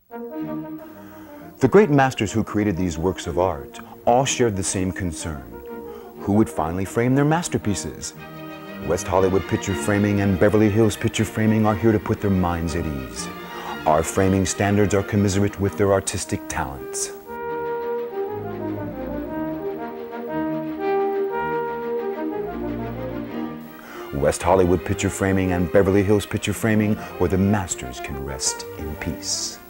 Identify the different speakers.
Speaker 1: The great masters who created these works of art all shared the same concern. Who would finally frame their masterpieces? West Hollywood picture framing and Beverly Hills picture framing are here to put their minds at ease. Our framing standards are commiserate with their artistic talents. West Hollywood picture framing and Beverly Hills picture framing, where the masters can rest in peace.